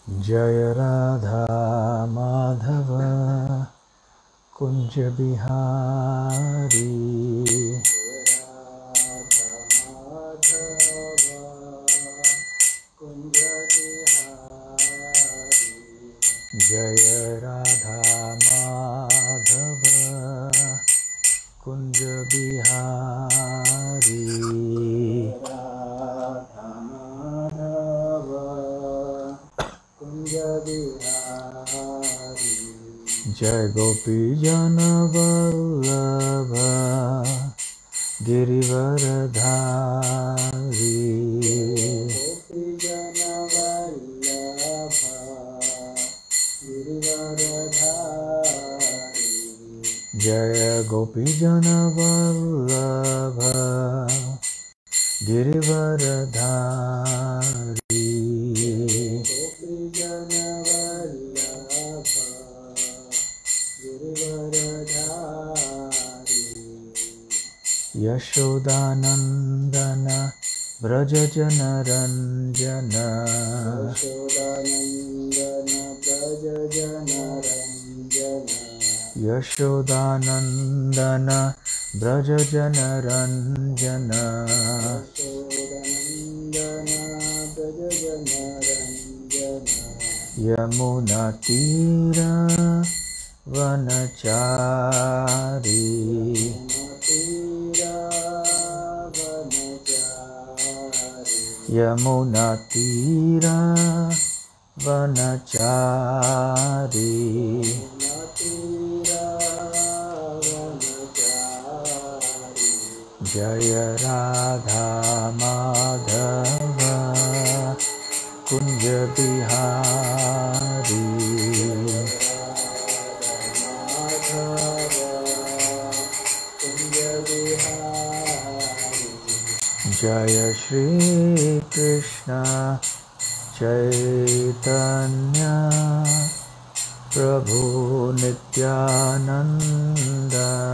Jai Radha Madhav Kunj Bihari. Jai Radha Madhav Kunj Bihari. Jai Gopi Jan Vallabh Girivardhari. Jai Gopi Jan Vallabh Girivardhari. Yashodanandan Vraj Jan Ranjan. Yashodanandan Vraj Jan Ranjan. Yamuna Tirah वनचारी। Yamuna Tirah वनचारी। Jai Radha Madhav Kunj Bihari. Jai Shri Krishna Chaitanya Prabhu Nityanand.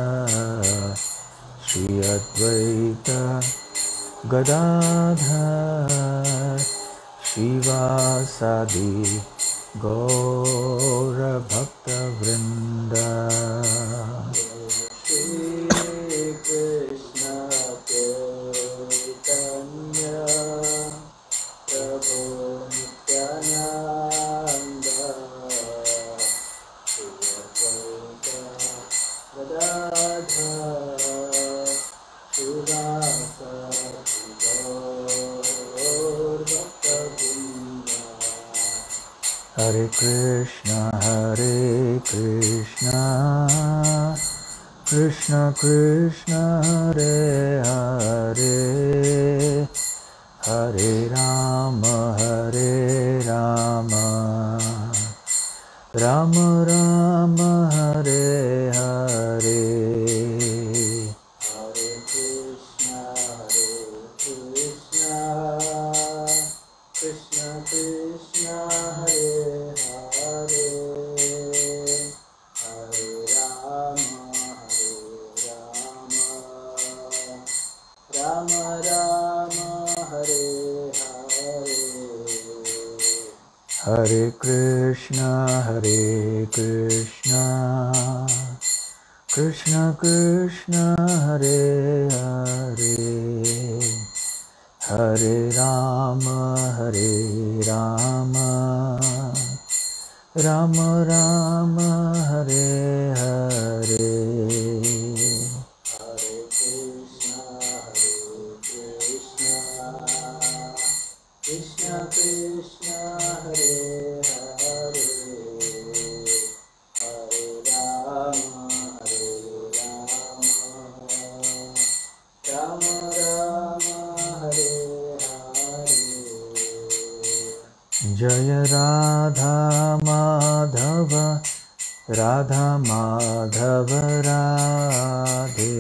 Shri Advaita Gadadhar शिवासादि Gaur भक्तवृंद। Hare Krishna Krishna Krishna Hare Hare, Hare Rama Rama Rama Hare Hare. Hare Krishna Krishna Krishna Hare Hare, Hare Rama Rama Rama Hare Hare. Krishna Krishna Hare Hare, Hare Rama Rama Rama Hare Hare. Jaya Radha Madhava Radha Madhava Radhe.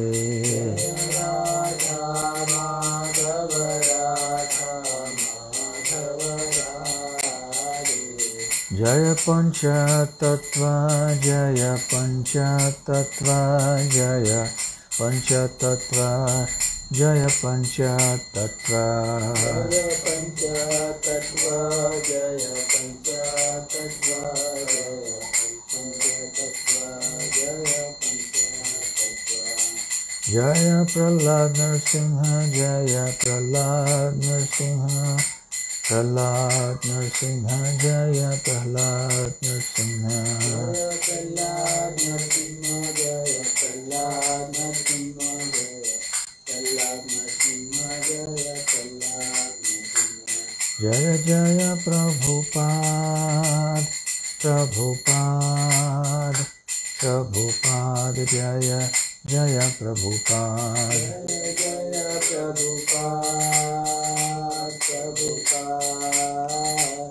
Jaya Panchatattva Jaya Panchatattva Jaya Panchatattva Jaya Panchatattva. Jaya Panchatattva, Jaya Panchatattva, Jaya Panchatattva, Jaya Panchatattva. Jaya Prahlad Narasimha, Jaya Prahlad Narasimha, Prahlad Narasimha, Jaya Prahlad Narasimha. Jaya Prahlad Narasimha, Jaya Prahlad Narasimha, Jaya Prahlad Narasimha, Jaya Prahlad Narasimha. Jaya Jaya Prabhupada, Prabhupada, Prabhupada, Jaya Jaya Prabhupada. Jaya Jaya Prabhupada, Prabhupada,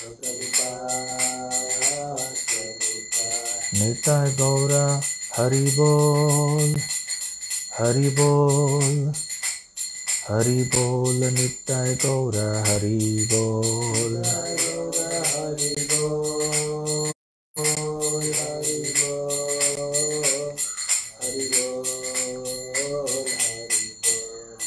Prabhupada, Prabhupada. Nitai Gaura Haribol, Haribol, Haribol, Nitai Gaura Haribol. Jai Gaura Hari Bol, Hari Bol, Hari Bol, Hari Bol.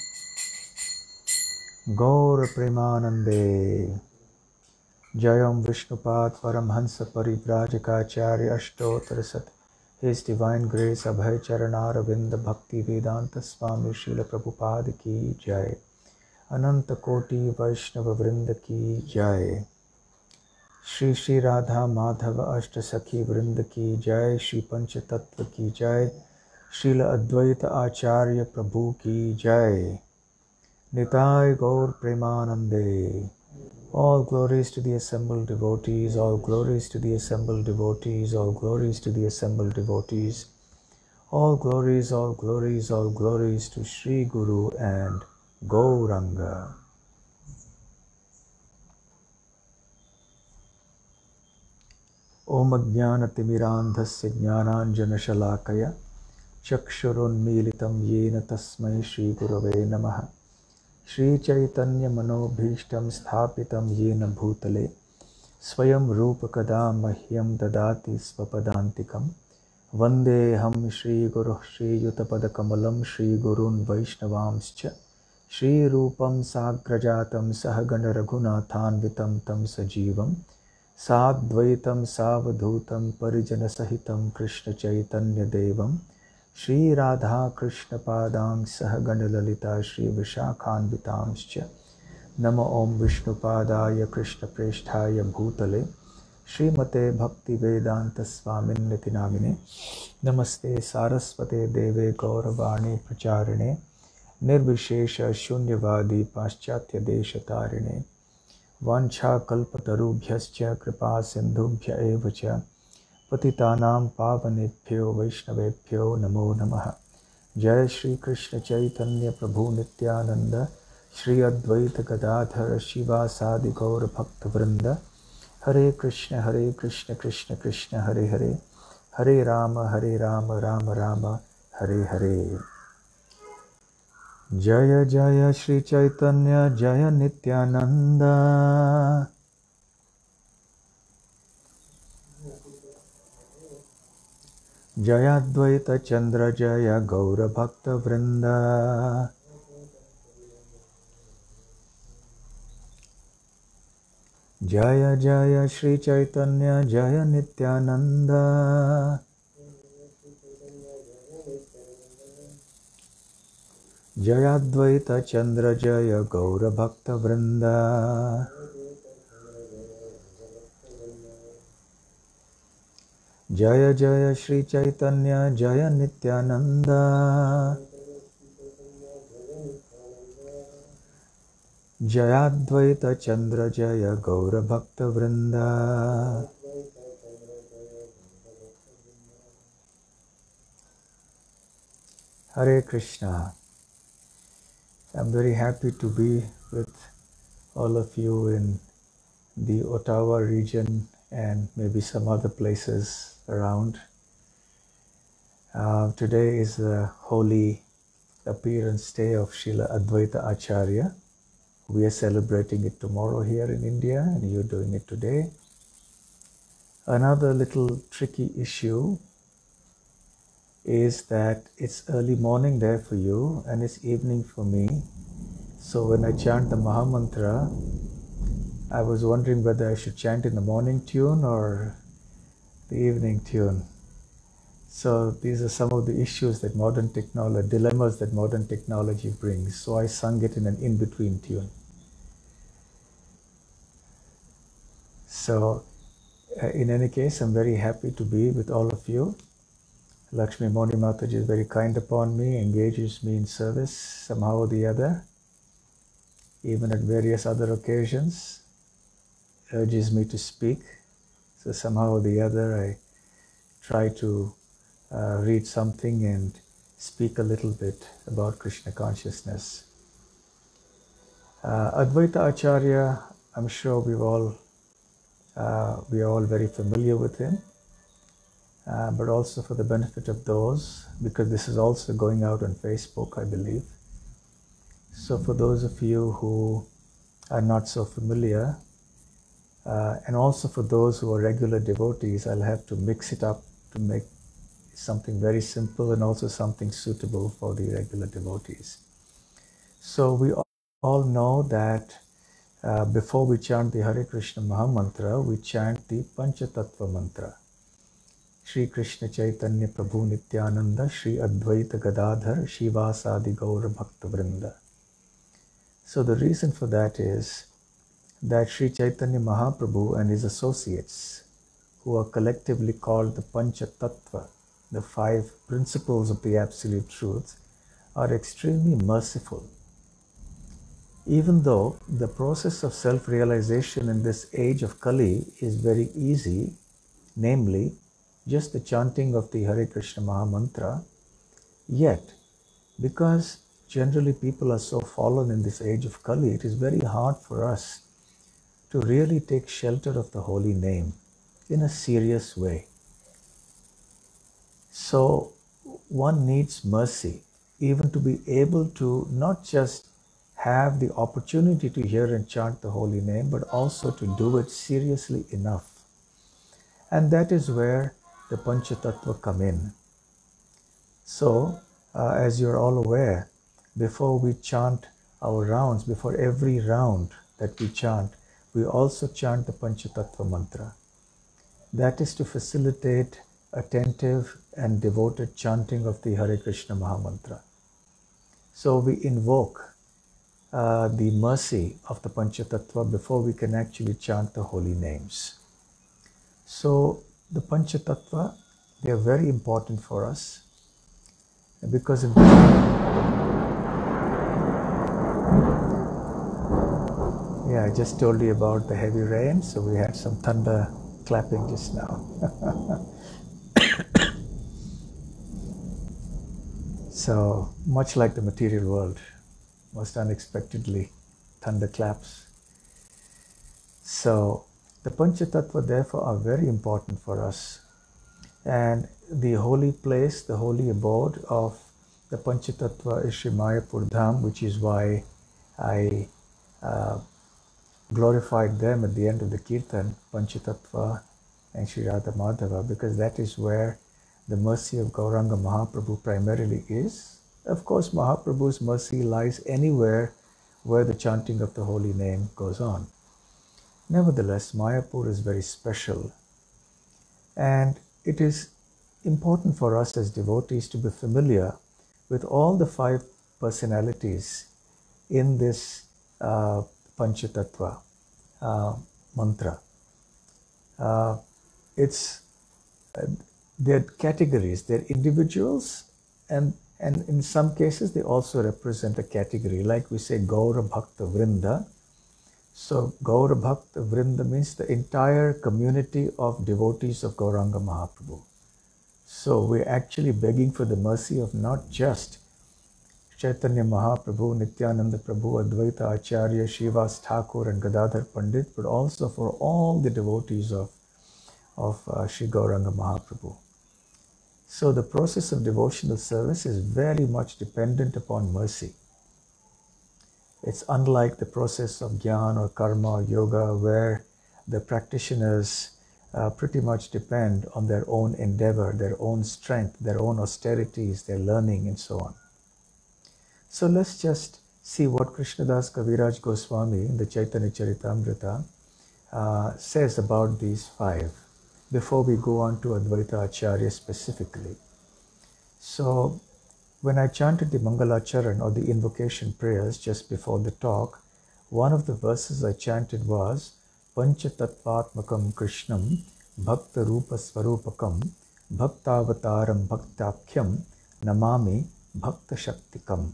Gaur Premanande. Jayam Vishnupad Paramhansa Parivrajakacharya Ashtottara Sat. His Divine Grace Abhay Charanaravindha Bhakti Vedanta Swami Srila Prabhupada Ki Jai. Ananta Koti Vaishnava Vrinda Ki Jai. Shri Shri Radha Madhava Ashta Sakhi Vrinda Ki Jai. Shri Pancha Tattva Ki Jai. Srila Advaita Acharya Prabhu Ki Jai. Nitai Gaur Premanande. All glories to the assembled devotees, all glories to the assembled devotees, all glories to the assembled devotees, all glories, all glories, all glories to Sri Guru and Gauranga. Om Ajnanatimmirandhasya Jnananjanashalakaya Chakshurunmilitam Yena Tasmai Shri Gurave Namaha. Shri Chaitanya Manobhishtam Sthapitam Yena Bhutale Swayam Rupa Kada Mahyam Dadati Svapadantikam Vandeham Shri Guru Shri Yutapada Kamalam Shri Gurun Vaishnavamscha Shri Rupam Sagrajatam Sahagana Raghunathanvitam Tam Sajivam Sadvaitam Savadhutam Parijana Sahitam Krishna Chaitanya Devam Shri Radha Krishna Padang Sahagana Lalita Shri Vishakhanvitamscha Nama Om Vishnu Padaya Krishna Presthaya Bhutale Shri Mate Bhakti Vedanta Swamin Niti Namine Namaste Saraswate Deve Gauravani Pracharine Nirvishesha Shunyavadi Paschatya Deshatarine Vancha Kalpatarubhyascha Kripa Sindhubhya Evacha Patitanam Pavanebhyo Vaishnavebhyo Namo Namaha. Jai Shri Krishna Chaitanya Prabhu Nityananda Shri Advaita Gadadhara Shiva Sadi Gaur Bhakta Vrinda. Hare Krishna Krishna Krishna Hare Hare Hare Rama Rama Rama Hare Hare. Jaya Jaya Shri Chaitanya Jaya Nityananda Jaya Advaita Chandra Jaya Gaura Bhakta Vrinda. Jaya Jaya Shri Chaitanya Jaya Nityananda Jaya Advaita Chandra Jaya Gaura Bhakta Vrinda. Jaya Jaya Shri Chaitanya Jaya Nityananda Jaya Advaita Chandra Jaya Gaura Bhakta Vrinda. Hare Krishna. I'm very happy to be with all of you in the Ottawa region and maybe some other places around. Today is the holy appearance day of Srila Advaita Acharya. We are celebrating it tomorrow here in India and you're doing it today. Another little tricky issue is that it's early morning there for you and it's evening for me. So when I chant the Mahamantra, I was wondering whether I should chant in the morning tune or the evening tune. So these are some of the issues that modern technology, dilemmas that modern technology brings. So I sung it in an in-between tune. So in any case, I'm very happy to be with all of you. Lakshmi Moni Mataji is very kind upon me, engages me in service somehow or the other, even at various other occasions, urges me to speak. So somehow or the other, I try to read something and speak a little bit about Krishna consciousness. Advaita Acharya, I'm sure we are all very familiar with him, but also for the benefit of those, because this is also going out on Facebook, I believe. So for those of you who are not so familiar, and also for those who are regular devotees, I'll have to mix it up to make something very simple and also something suitable for the regular devotees. So we all know that before we chant the Hare Krishna Mahamantra, we chant the Panchatattva mantra. Shri Krishna Chaitanya Prabhu Nityananda Shri Advaita Gadadhar Shivasadi Gaura Bhakta Vrinda. So the reason for that is that Shri Chaitanya Mahaprabhu and his associates, who are collectively called the Panchatattva, the 5 principles of the Absolute Truth, are extremely merciful. Even though the process of self-realization in this age of Kali is very easy, namely just the chanting of the Hare Krishna Mahamantra, yet because generally people are so fallen in this age of Kali, it is very hard for us to really take shelter of the holy name in a serious way. So one needs mercy, even to be able to not just have the opportunity to hear and chant the holy name, but also to do it seriously enough. And that is where the Panchatattva come in. So, as you're all aware, before we chant our rounds, before every round that we chant, we also chant the Panchatattva mantra. That is to facilitate attentive and devoted chanting of the Hare Krishna Mahamantra. So we invoke the mercy of the Panchatattva before we can actually chant the holy names. So the Panchatattva, they are very important for us because in I just told you about the heavy rain, so we had some thunder clapping just now. So much like the material world, most unexpectedly, thunder claps. So the Panchatattva therefore are very important for us. And the holy place, the holy abode of the Panchatattva is Sri Mayapur Dham, which is why I glorified them at the end of the Kirtan, Panchatattva and Sri Radha Madhava, because that is where the mercy of Gauranga Mahaprabhu primarily is. Of course, Mahaprabhu's mercy lies anywhere where the chanting of the holy name goes on. Nevertheless, Mayapur is very special, and it is important for us as devotees to be familiar with all the 5 personalities in this Panchatattva mantra. They're categories, they're individuals, and in some cases they also represent a category, like we say Gaura Bhakta Vrinda. So Gaura Bhakta Vrinda means the entire community of devotees of Gauranga Mahaprabhu. So we're actually begging for the mercy of not just Chaitanya Mahaprabhu, Nityananda Prabhu, Advaita Acharya, Srivas Thakur and Gadadhar Pandit, but also for all the devotees of Sri Gauranga Mahaprabhu. So the process of devotional service is very much dependent upon mercy. It's unlike the process of jnana or karma or yoga, where the practitioners pretty much depend on their own endeavor, their own strength, their own austerities, their learning, and so on. So let's just see what Krishnadas Kaviraj Goswami in the Chaitanya Charitamrita says about these five before we go on to Advaita Acharya specifically. So when I chanted the Mangalacharan or the invocation prayers just before the talk, one of the verses I chanted was Panchatattvatmakam Krishnam Bhakta Rupa Swarupakam Bhaktavataram Bhaktakyam Namami Bhakta Shaktikam.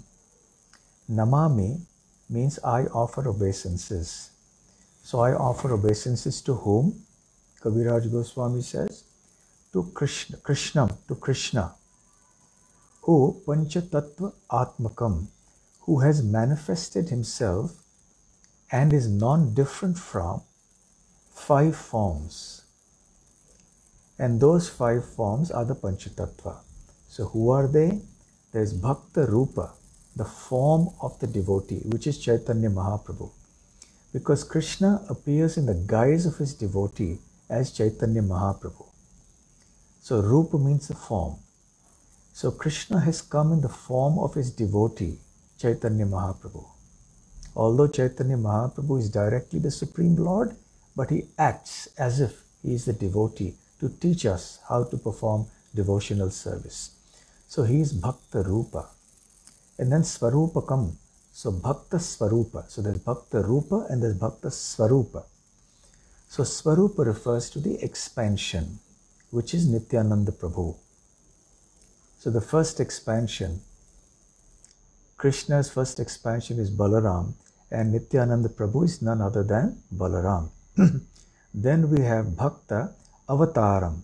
Namami means I offer obeisances. So I offer obeisances to whom? Kaviraj Goswami says, to Krishna, who Panchatattva Atmakam, who has manifested himself and is non-different from five forms. And those five forms are the Panchatattva. So who are they? There's Bhakta Rupa, the form of the devotee, which is Chaitanya Mahaprabhu. Because Krishna appears in the guise of his devotee as Chaitanya Mahaprabhu. So Rupa means the form. So Krishna has come in the form of his devotee, Chaitanya Mahaprabhu. Although Chaitanya Mahaprabhu is directly the Supreme Lord, but he acts as if he is the devotee to teach us how to perform devotional service. So he is Bhakta Rupa. And then Swarupakam. So Bhakta Swarupa. So there's Bhakta Rupa and there's Bhakta Swarupa. So Swarupa refers to the expansion, which is Nityananda Prabhu. So the first expansion, Krishna's first expansion is Balaram, and Nityananda Prabhu is none other than Balaram. Then we have Bhakta Avataram.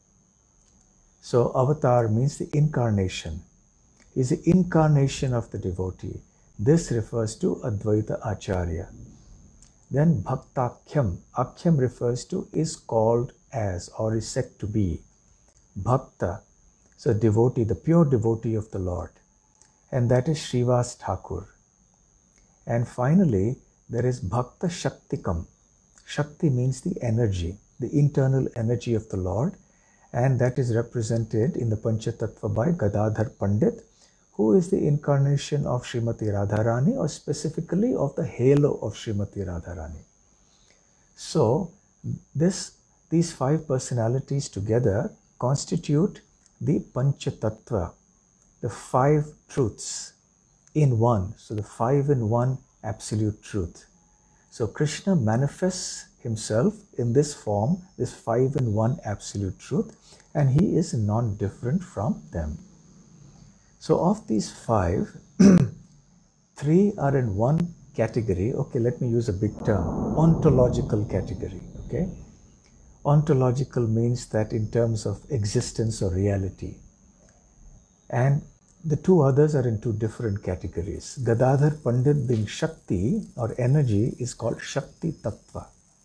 So Avatar means the incarnation. He is the incarnation of the devotee. This refers to Advaita Acharya. Then Bhaktakyam. Akyam refers to is called as or is said to be. Bhakta, so devotee, the pure devotee of the Lord. And that is Srivas Thakur. And finally, there is Bhakta Shaktikam. Shakti means the energy, the internal energy of the Lord. And that is represented in the Panchatattva by Gadadhar Pandit, who is the incarnation of Srimati Radharani, or specifically of the halo of Srimati Radharani. So these five personalities together constitute the Panchatattva, the five truths in one. So the five in one absolute truth. So Krishna manifests himself in this form, this five in one absolute truth, and he is non-different from them. So of these five, three are in one category. Okay, let me use a big term, ontological category. Okay, ontological means that in terms of existence or reality. And the two others are in two different categories. Gadadhar Pandit being Shakti or energy is called Shakti Tattva.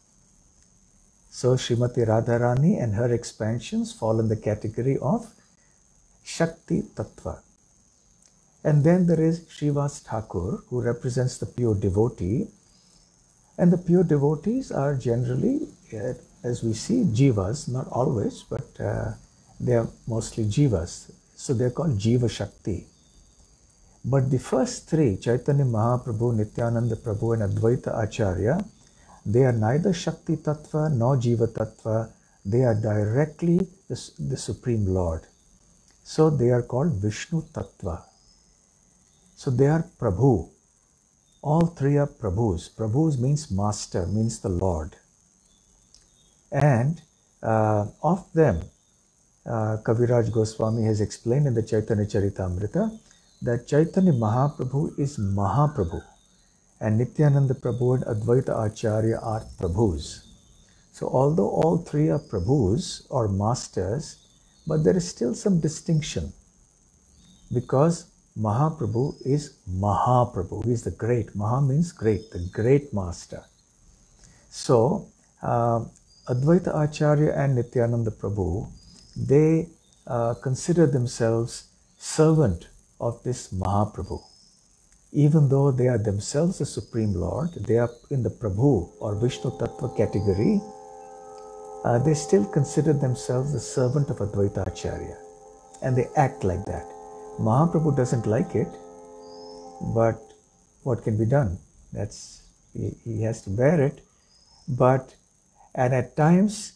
So Srimati Radharani and her expansions fall in the category of Shakti Tattva. And then there is Srivas Thakur, who represents the pure devotee. And the pure devotees are generally, as we see, jivas, not always, but they are mostly jivas. So they are called Jiva Shakti. But the first three, Chaitanya Mahaprabhu, Nityananda Prabhu and Advaita Acharya, they are neither Shakti Tattva nor Jiva Tattva. They are directly the Supreme Lord. So they are called Vishnu Tattva. So they are Prabhu. All three are Prabhus. Prabhus means master, means the Lord. And of them, Kaviraj Goswami has explained in the Chaitanya Charitamrita that Chaitanya Mahaprabhu is Mahaprabhu and Nityananda Prabhu and Advaita Acharya are Prabhus. So although all three are Prabhus or masters, but there is still some distinction because Mahaprabhu is Mahaprabhu. He is the great. Maha means great, the great master. So Advaita Acharya and Nityananda Prabhu, they consider themselves servant of this Mahaprabhu. Even though they are themselves the Supreme Lord, they are in the Prabhu or Vishnu Tattva category, they still consider themselves the servant of Advaita Acharya, and they act like that. Mahaprabhu doesn't like it, but what can be done? He has to bear it. And at times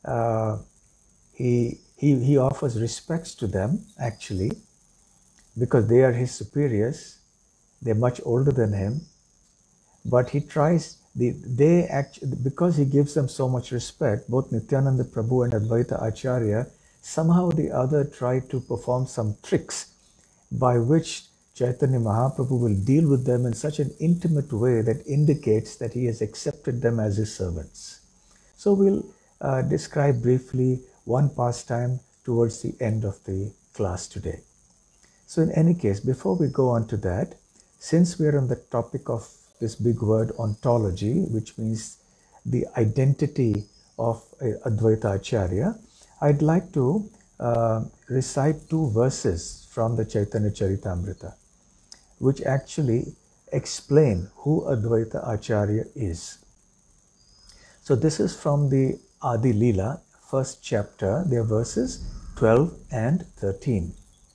he offers respects to them, actually, because they are his superiors. They're much older than him, but he tries. Because he gives them so much respect, both Nityananda Prabhu and Advaita Acharya somehow or the other try to perform some tricks by which Chaitanya Mahaprabhu will deal with them in such an intimate way that indicates that he has accepted them as his servants. So we'll describe briefly one pastime towards the end of the class today. So in any case, before we go on to that, since we are on the topic of this big word ontology, which means the identity of Advaita Acharya, I'd like to recite 2 verses from the Chaitanya Charitamrita, which actually explain who Advaita Acharya is. So this is from the Adi Leela, first chapter. There are verses 12 and 13.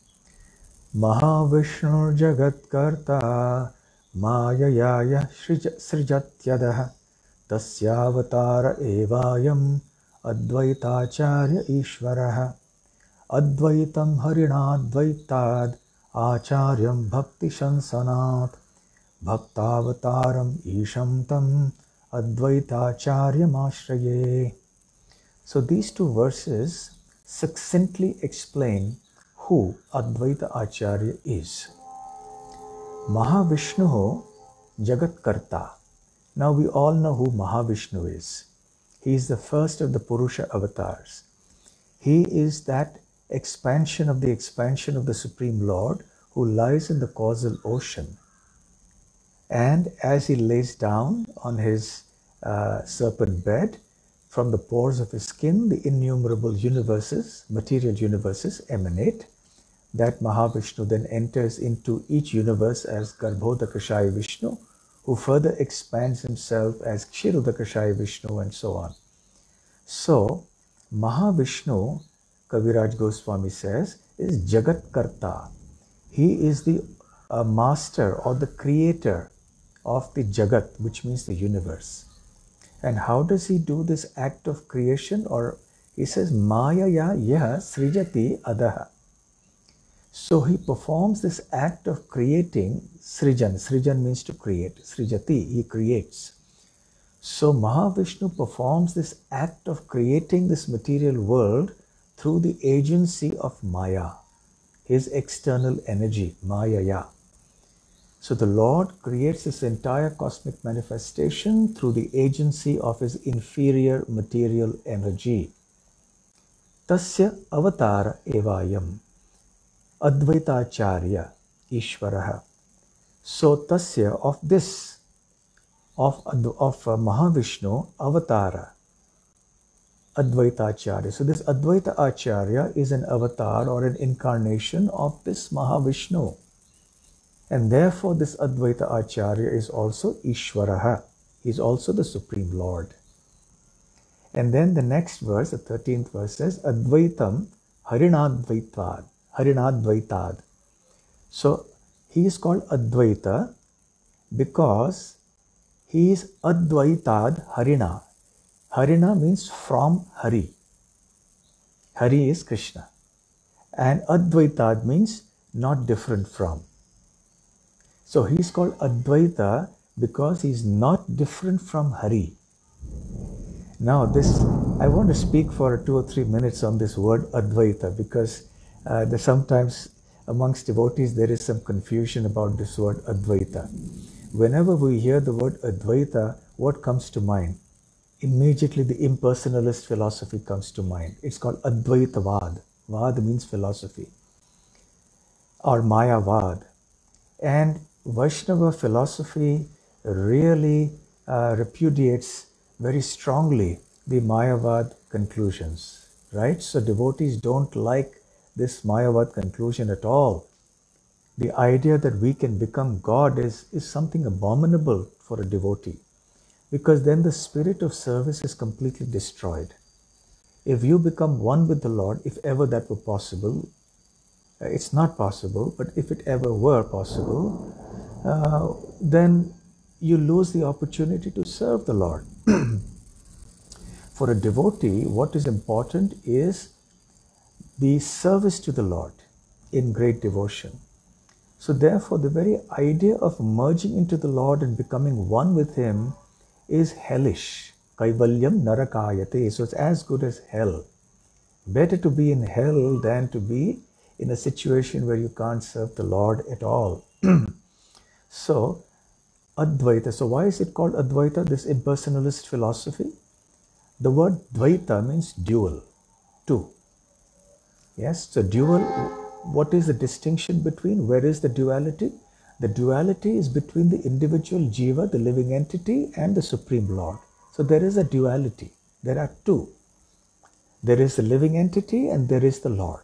Mahavishnu Jagat Karta Mayayaya Srijatyadaha Tasyavatara Evayam Advaitacharya Ishvaraha Advaitam Harinadvaitad Acharyam Bhakti Shansanat Bhaktavataram Isham Tam Advaitacharya Mashraye. So these 2 verses succinctly explain who Advaita Acharya is. Mahavishnu Jagat Karta. Now we all know who Mahavishnu is. He is the first of the Purusha avatars. He is that expansion of the Supreme Lord who lies in the causal ocean. And as he lays down on his serpent bed, from the pores of his skin, the innumerable universes, material universes, emanate. That Mahavishnu then enters into each universe as Garbhodakashaya Vishnu, who further expands himself as Kshirodakashaya Vishnu, and so on. So, Mahavishnu, Kaviraj Goswami says, is Jagat Karta. He is the master or the creator of the Jagat, which means the universe. And how does he do this act of creation? Or he says, Mayaya yaha srijati adaha. So he performs this act of creating Srijan. Srijan means to create. Srijati, he creates. So Mahavishnu performs this act of creating this material world through the agency of Maya, his external energy, Mayaya. So the Lord creates this entire cosmic manifestation through the agency of his inferior material energy. Tasya avatara evayam Advaita Acharya Ishvaraha. So Tasya, of this, of Mahavishnu, avatara, Advaita Acharya. So this Advaita Acharya is an avatar or an incarnation of this Mahavishnu. And therefore this Advaita Acharya is also Ishvaraha. He is also the Supreme Lord. And then the next verse, the 13th verse says, Advaitam Harinadvaitad. Harinadvaitad. So he is called Advaita because he is Advaitad Harina. Harina means from Hari. Hari is Krishna. And Advaitad means not different from. So he is called Advaita because he is not different from Hari. Now I want to speak for 2 or 3 minutes on this word Advaita, because sometimes amongst devotees there is some confusion about this word Advaita. Whenever we hear the word Advaita, what comes to mind? Immediately the impersonalist philosophy comes to mind. It's called Advaitavad. Vad means philosophy. Or Mayavad. And Vaishnava philosophy really repudiates very strongly the Mayavad conclusions, right? So devotees don't like this Mayavad conclusion at all. The idea that we can become God is something abominable for a devotee, because then the spirit of service is completely destroyed. If you become one with the Lord, if ever that were possible, it's not possible, but if it ever were possible, then you lose the opportunity to serve the Lord. For a devotee, what is important is the service to the Lord in great devotion. So therefore, the very idea of merging into the Lord and becoming one with Him is hellish. Kaivalyam narakayate. So it's as good as hell. Better to be in hell than to be in a situation where you can't serve the Lord at all. So, Advaita. So why is it called Advaita, this impersonalist philosophy? The word Dvaita means dual, two. Yes, so dual, what is the distinction between? Where is the duality? The duality is between the individual jiva, the living entity, and the Supreme Lord. So there is a duality. There are two. There is the living entity and there is the Lord.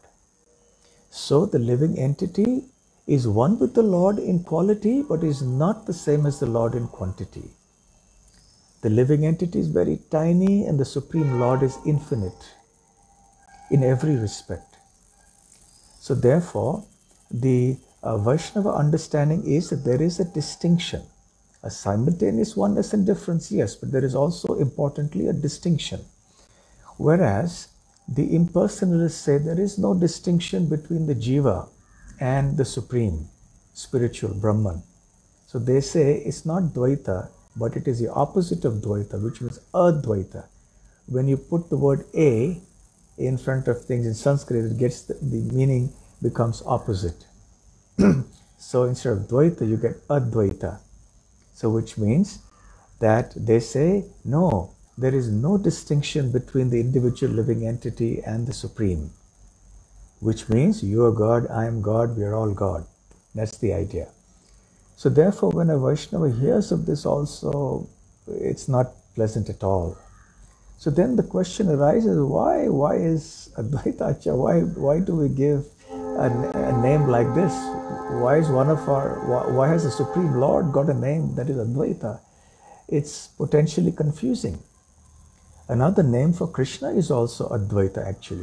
So the living entity is one with the Lord in quality, but is not the same as the Lord in quantity. The living entity is very tiny and the Supreme Lord is infinite in every respect. So therefore, the Vaishnava understanding is that there is a distinction, a simultaneous oneness and difference, yes, but there is also importantly a distinction. Whereas the impersonalists say there is no distinction between the jiva and the supreme spiritual Brahman. So they say it's not Dvaita, but it is the opposite of Dvaita, which means Advaita. When you put the word A in front of things in Sanskrit, it gets the meaning becomes opposite. So instead of Dvaita, you get Advaita. So which means that they say, no, there is no distinction between the individual living entity and the Supreme. Which means you are God, I am God, we are all God. That's the idea. So therefore, when a Vaishnava hears of this also, it's not pleasant at all. So then the question arises, why is Advaita Acharya, why do we give a name like this? Why has the Supreme Lord got a name that is Advaita? It's potentially confusing. Another name for Krishna is also Advaita actually.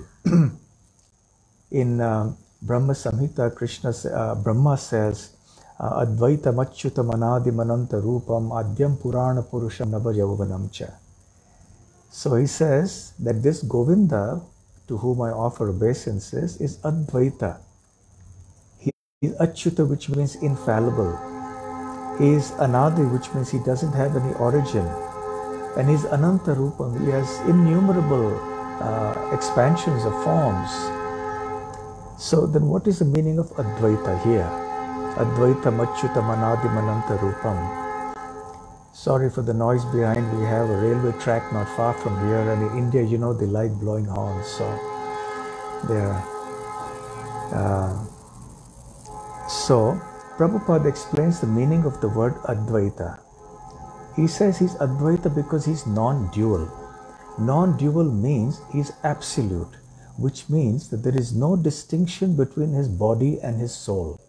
In Brahma Samhita, Brahma says, Advaita Machyuta Manadi Mananta Rupam Adyam Purana Purusham Nava Yauvanam Cha. So he says that this Govinda, to whom I offer obeisances, is Advaita. He is Achyuta, which means infallible. He is Anadi, which means he doesn't have any origin. And he's Ananta Rupam. He has innumerable expansions of forms. So then what is the meaning of Advaita here? Advaita Machyuta Manadi Mananta Rupam. Sorry for the noise behind. We have a railway track not far from here, and in India, you know, they like blowing horns. So there. So Prabhupada explains the meaning of the word Advaita. He says he's Advaita because he's non-dual. Non-dual means he's absolute, which means that there is no distinction between his body and his soul.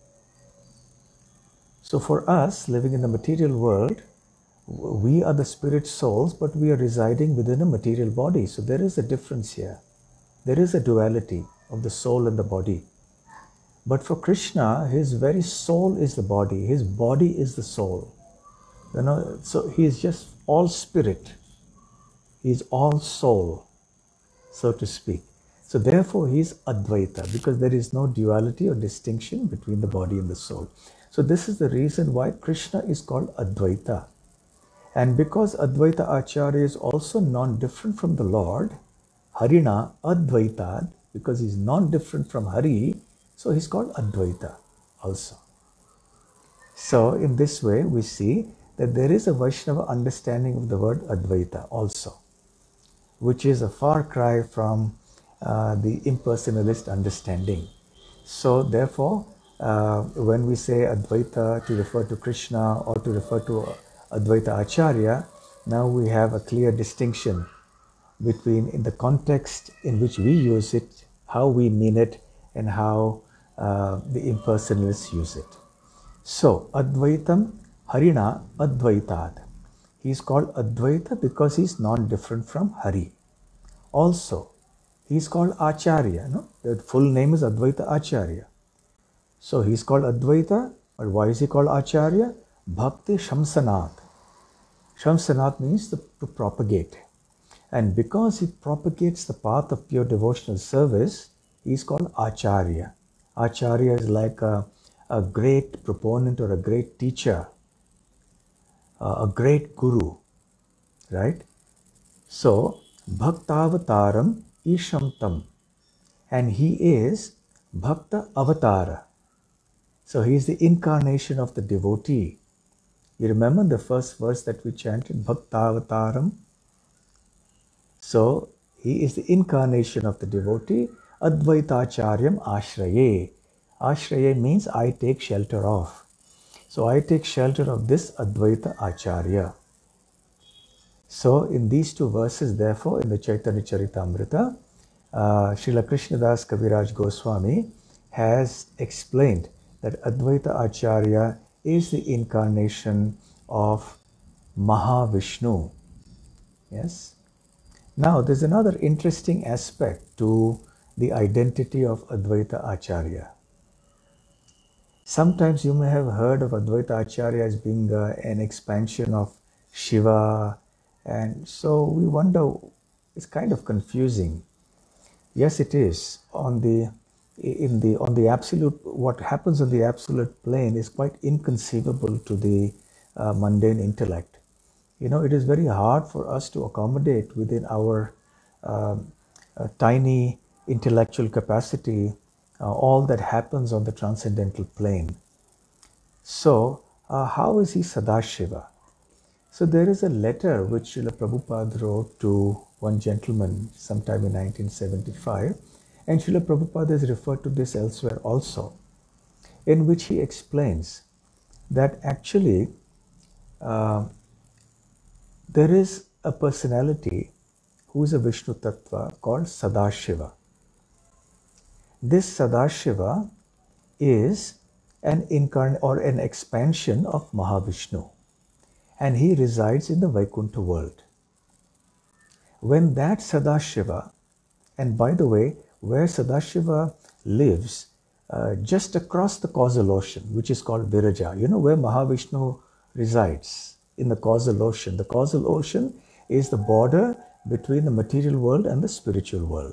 So for us, living in the material world, we are the spirit souls, but we are residing within a material body. So there is a difference here. There is a duality of the soul and the body. But for Krishna, his very soul is the body. His body is the soul. You know, so he is just all spirit. He is all soul, so to speak. So therefore he is Advaita, because there is no duality or distinction between the body and the soul. So this is the reason why Krishna is called Advaita. And because Advaita Acharya is also non-different from the Lord, Harina Advaitad, because he's non-different from Hari, so he's called Advaita also. So in this way we see that there is a Vaishnava understanding of the word Advaita also, which is a far cry from the impersonalist understanding. So therefore, when we say Advaita to refer to Krishna or to refer to Advaita Acharya, now we have a clear distinction between in the context in which we use it, how we mean it, and how the impersonalists use it. So, Advaitam Harina Advaitad. He is called Advaita because he is non-different from Hari. Also, He's called Acharya, no? The full name is Advaita Acharya. So he's called Advaita, but why is he called Acharya? Bhakti Shamsanath. Shamsanath means to propagate. And because he propagates the path of pure devotional service, he's called Acharya. Acharya is like a great proponent or a great teacher, a great guru, right? So, Bhaktavataram Ishamtam. And he is Bhakta Avatara. So he is the incarnation of the devotee. You remember the first verse that we chanted, Bhaktavataram? So he is the incarnation of the devotee, Advaitacharyam Ashraye. Ashraye means I take shelter of. So I take shelter of this Advaita Acharya. So in these two verses, therefore, in the Chaitanya Charitamrita, Srila Krishnadas Kaviraj Goswami has explained that Advaita Acharya is the incarnation of Mahavishnu. Yes. Now, there's another interesting aspect to the identity of Advaita Acharya. Sometimes you may have heard of Advaita Acharya as being an expansion of Shiva, and so we wonder, it's kind of confusing. Yes, it is. On the absolute, what happens on the absolute plane is quite inconceivable to the mundane intellect. You know, it is very hard for us to accommodate within our tiny intellectual capacity all that happens on the transcendental plane. So, how is he Sadashiva? So, there is a letter which Srila Prabhupada wrote to one gentleman sometime in 1975, and Srila Prabhupada has referred to this elsewhere also, in which he explains that actually there is a personality who is a Vishnu Tattva called Sadashiva. This Sadashiva is an incarnate or an expansion of Mahavishnu, and he resides in the Vaikuntha world. When that Sadashiva, and by the way, where Sadashiva lives, just across the causal ocean, which is called Viraja, you know where Mahavishnu resides, in the causal ocean. The causal ocean is the border between the material world and the spiritual world.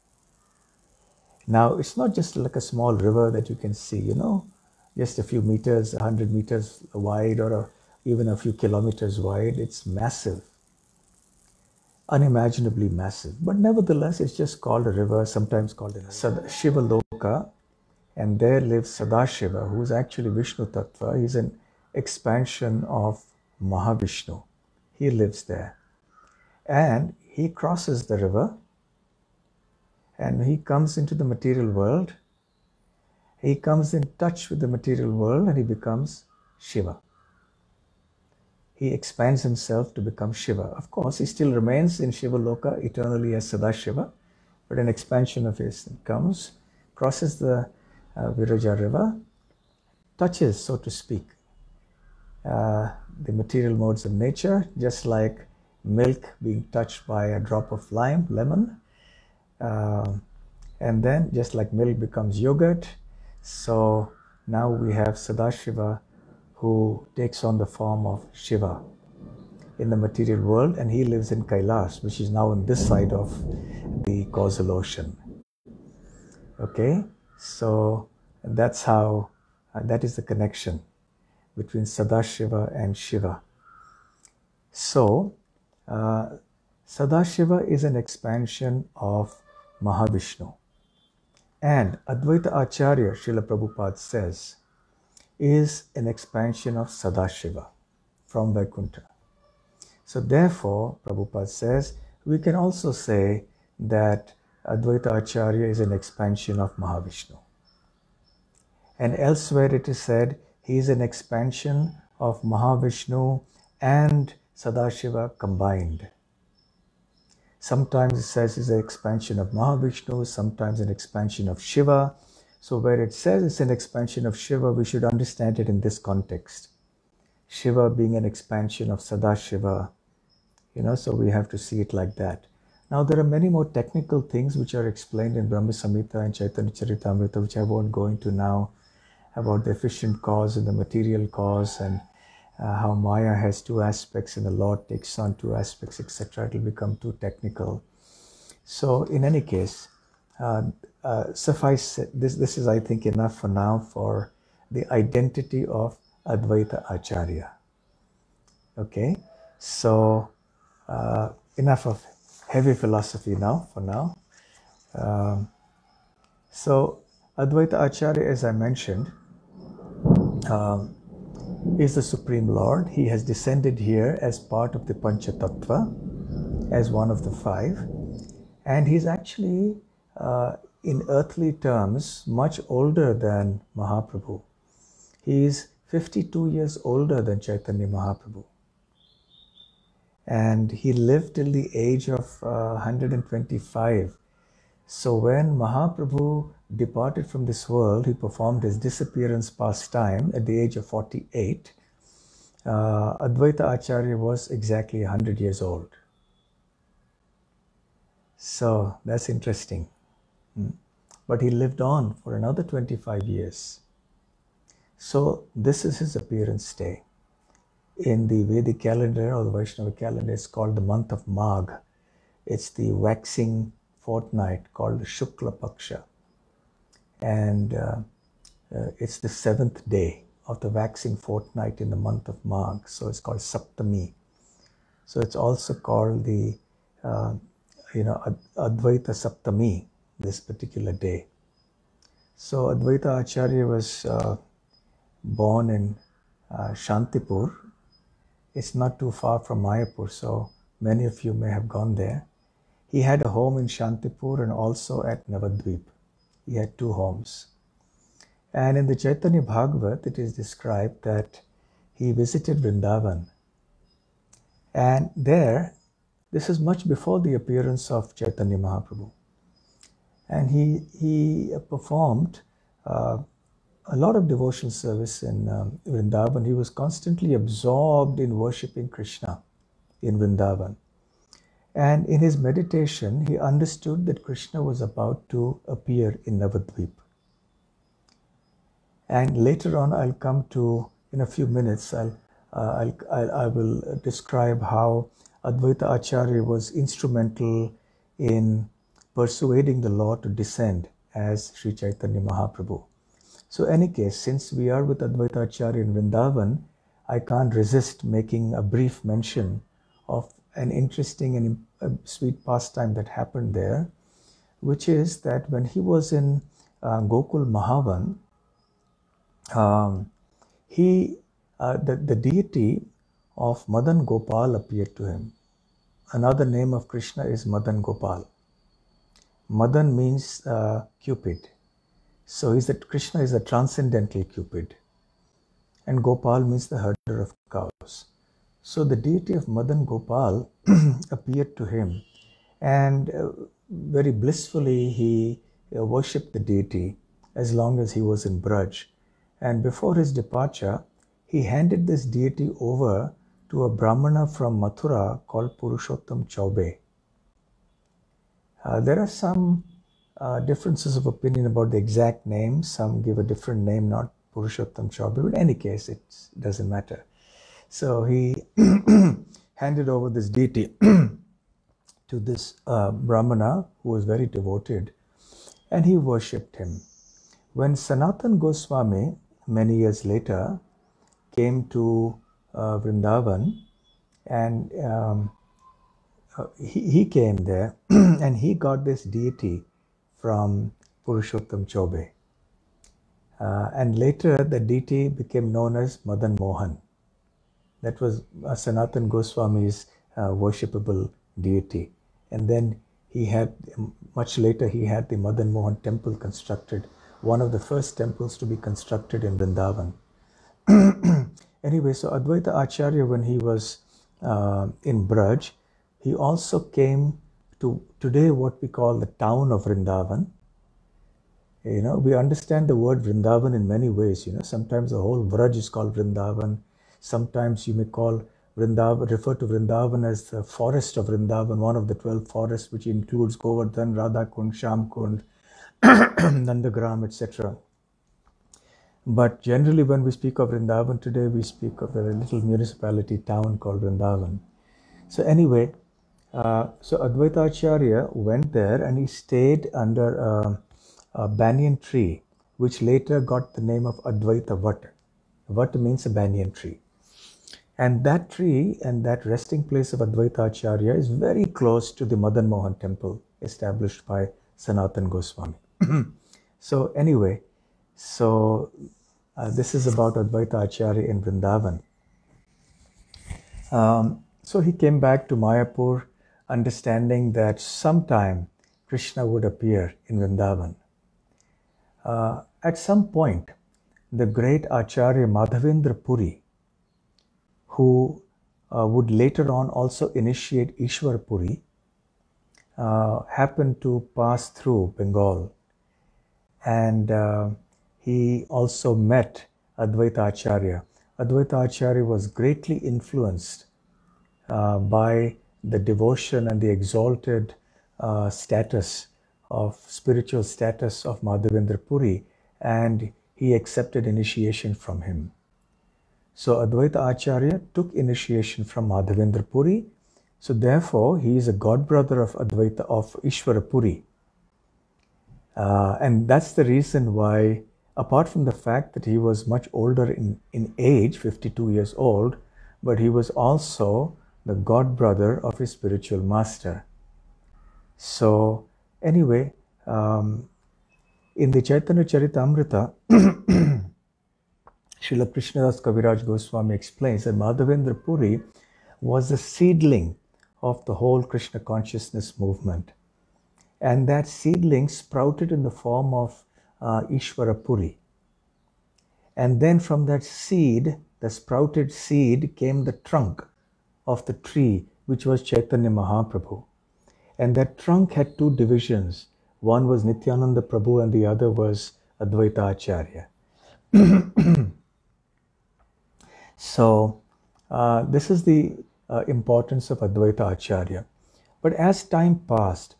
Now, it's not just like a small river that you can see, you know, just a few meters, 100 meters wide, or even a few kilometers wide. It's massive, unimaginably massive. But nevertheless, it's just called a river, sometimes called a Shiva Loka. And there lives Sadashiva, who is actually Vishnu Tattva. He's an expansion of Mahavishnu. He lives there. And he crosses the river, and he comes into the material world. He comes in touch with the material world, and he becomes Shiva. He expands himself to become Shiva. Of course, he still remains in Shiva Loka eternally as Sadashiva, but an expansion of his comes, crosses the Viraja river, touches, so to speak, the material modes of nature, just like milk being touched by a drop of lemon. And then just like milk becomes yogurt, so now we have Sadashiva who takes on the form of Shiva in the material world, and he lives in Kailas, which is now on this side of the causal ocean. Okay, so that's how, that is the connection between Sadashiva and Shiva. So, Sadashiva is an expansion of Mahavishnu. And Advaita Acharya, Srila Prabhupada says, is an expansion of Sadashiva from Vaikuntha. So therefore, Prabhupada says, we can also say that Advaita Acharya is an expansion of Mahavishnu. And elsewhere it is said, he is an expansion of Mahavishnu and Sadashiva combined. Sometimes it says it's an expansion of Mahavishnu, sometimes an expansion of Shiva. So where it says it's an expansion of Shiva, we should understand it in this context. Shiva being an expansion of Sadashiva, you know, so we have to see it like that. Now, there are many more technical things which are explained in Brahma Samhita and Chaitanya Charitamrita, which I won't go into now, about the efficient cause and the material cause, and how Maya has two aspects and the Lord takes on two aspects, etc. It will become too technical. So, in any case, suffice this is, I think, enough for now for the identity of Advaita Acharya. Okay, so enough of heavy philosophy now, for now. So Advaita Acharya, as I mentioned, is the Supreme Lord. He has descended here as part of the Panchatattva, as one of the five. And he's actually, in earthly terms, much older than Mahaprabhu. He is 52 years older than Chaitanya Mahaprabhu. And he lived till the age of 125. So when Mahaprabhu departed from this world, he performed his disappearance pastime at the age of 48. Advaita Acharya was exactly 100 years old. So that's interesting. But he lived on for another 25 years. So this is his appearance day. In the Vedic calendar or the Vaishnava calendar, it's called the month of Magh. It's the waxing fortnight called the Shukla Paksha. And it's the 7th day of the waxing fortnight in the month of Magh. So it's called Saptami. So it's also called the, Advaita Saptami, this particular day. So Advaita Acharya was born in Shantipur. It's not too far from Mayapur, so many of you may have gone there. He had a home in Shantipur and also at Navadvip. He had two homes. And in the Chaitanya Bhagavat, it is described that he visited Vrindavan. And there, this is much before the appearance of Chaitanya Mahaprabhu. And he performed a lot of devotional service in Vrindavan. He was constantly absorbed in worshipping Krishna in Vrindavan. And in his meditation, he understood that Krishna was about to appear in Navadvip. And later on, I'll come to, in a few minutes, I will describe how Advaita Acharya was instrumental in persuading the Lord to descend as Sri Chaitanya Mahaprabhu. So any case, since we are with Advaita Acharya in Vrindavan, I can't resist making a brief mention of an interesting and sweet pastime that happened there, which is that when he was in Gokul Mahavan, the deity of Madan Gopal appeared to him. Another name of Krishna is Madan Gopal. Madan means Cupid. So Krishna is a transcendental Cupid. And Gopal means the herder of cows. So the deity of Madan Gopal appeared to him, and very blissfully he worshipped the deity as long as he was in Braj. And before his departure, he handed this deity over to a Brahmana from Mathura called Purushottam Chaube. There are some differences of opinion about the exact name. Some give a different name, not Purushottam Chaube, but in any case, it doesn't matter. So he handed over this deity to this Brahmana who was very devoted, and he worshipped him. When Sanatan Goswami, many years later, came to Vrindavan, and he came there and he got this deity from Purushottam Chaube. And later the deity became known as Madan Mohan. That was Sanatan Goswami's worshipable deity. And then much later he had the Madan Mohan temple constructed, one of the first temples to be constructed in Vrindavan. Anyway, so Advaita Acharya, when he was in Braj, he also came to today what we call the town of Vrindavan. We understand the word Vrindavan in many ways. Sometimes the whole Braj is called Vrindavan. Sometimes you may call Vrindavan, refer to Vrindavan as the forest of Vrindavan, one of the 12 forests, which includes Govardhan, Radha Kund, Sham Kund, Nandagram, etc. But generally, when we speak of Vrindavan today, we speak of a little municipality town called Vrindavan. So anyway, so Advaita Acharya went there and he stayed under a banyan tree, which later got the name of Advaita Vat. Vat means a banyan tree. And that tree and that resting place of Advaita Acharya is very close to the Madan Mohan temple established by Sanatan Goswami. So anyway, so this is about Advaita Acharya in Vrindavan. So he came back to Mayapur understanding that sometime Krishna would appear in Vrindavan. At some point, the great Acharya Madhavendra Puri, who would later on also initiate Ishwar Puri, happened to pass through Bengal. And he also met Advaita Acharya. Advaita Acharya was greatly influenced by the devotion and the exalted spiritual status of Madhavendra Puri, and he accepted initiation from him. So Advaita Acharya took initiation from Madhavendra Puri. So therefore, he is a godbrother of Advaita of Ishwara Puri. And that's the reason why, apart from the fact that he was much older in age, 52 years old, but he was also the godbrother of his spiritual master. So anyway, in the Chaitanya Charitamrita, Srila Krishnadas Kaviraj Goswami explains that Madhavendra Puri was the seedling of the whole Krishna consciousness movement. And that seedling sprouted in the form of Ishwara Puri. And then from that seed, the sprouted seed, came the trunk of the tree, which was Chaitanya Mahaprabhu. And that trunk had two divisions. One was Nityananda Prabhu and the other was Advaita Acharya. So this is the importance of Advaita Acharya. But as time passed,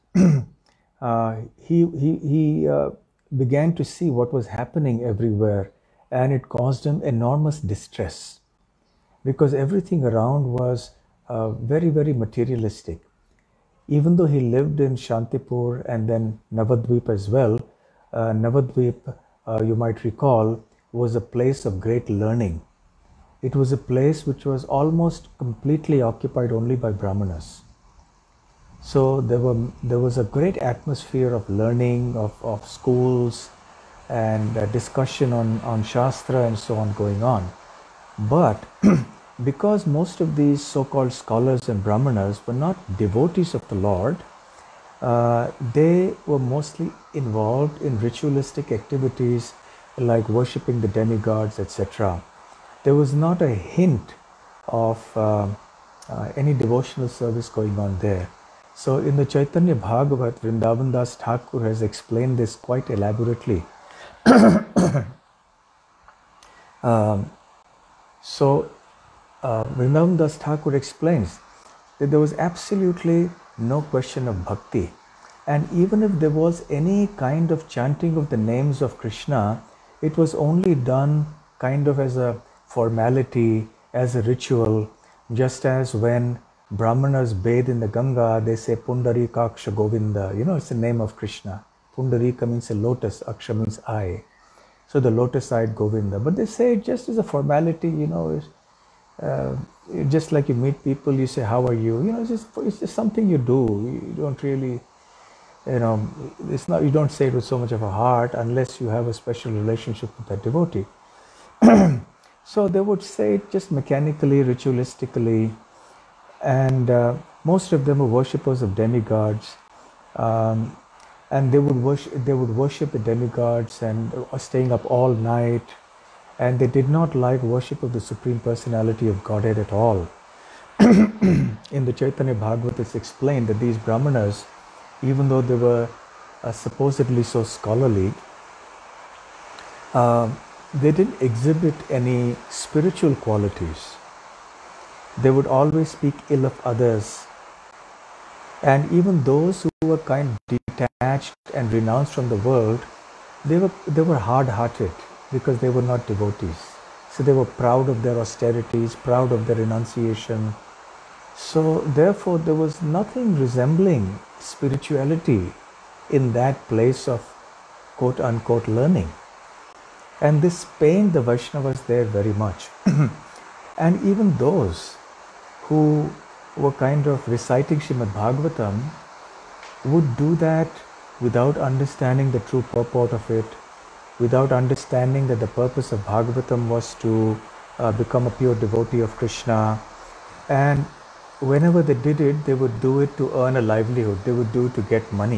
he began to see what was happening everywhere, and it caused him enormous distress because everything around was very, very materialistic. Even though he lived in Shantipur and then Navadvip as well, Navadvip, you might recall, was a place of great learning. It was a place which was almost completely occupied only by Brahmanas. So there was a great atmosphere of learning, of schools and discussion on Shastra and so on going on. But because most of these so-called scholars and Brahmanas were not devotees of the Lord, they were mostly involved in ritualistic activities like worshipping the demigods, etc. There was not a hint of any devotional service going on there. So in the Chaitanya Bhagavat, Vrindavan Das Thakur has explained this quite elaborately. Vrindavan Das Thakur explains that there was absolutely no question of bhakti. And even if there was any kind of chanting of the names of Krishna, it was only done kind of as a formality, as a ritual, just as when Brahmanas bathe in the Ganga, they say Pundarika Aksha Govinda. You know, it's the name of Krishna. Pundarika means a lotus, Aksha means eye. So the lotus-eyed Govinda. But they say it just as a formality, you know, just like you meet people, you say, how are you? You know, it's just something you do. You don't really, you know, it's not, you don't say it with so much of a heart unless you have a special relationship with that devotee. So they would say it just mechanically, ritualistically, and most of them were worshippers of demigods, and they would worship the demigods and staying up all night, and they did not like worship of the Supreme Personality of Godhead at all. In the Chaitanya Bhagavat, it's explained that these Brahmanas, even though they were supposedly so scholarly, they didn't exhibit any spiritual qualities. They would always speak ill of others. And even those who were kind of detached and renounced from the world, they were hard-hearted because they were not devotees. So they were proud of their austerities, proud of their renunciation. So therefore there was nothing resembling spirituality in that place of quote-unquote learning. And this pained the Vaishnavas there very much. And even those who were kind of reciting Srimad Bhagavatam would do that without understanding the true purport of it, without understanding that the purpose of Bhagavatam was to become a pure devotee of Krishna. And whenever they did it, they would do it to earn a livelihood. They would do it to get money.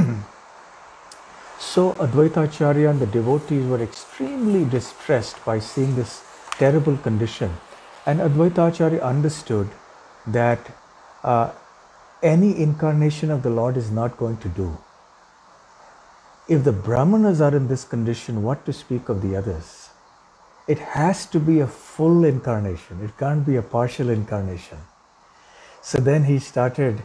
So Advaita Acharya and the devotees were extremely distressed by seeing this terrible condition. And Advaita Acharya understood that any incarnation of the Lord is not going to do. If the Brahmanas are in this condition, what to speak of the others? It has to be a full incarnation. It can't be a partial incarnation. So then he started,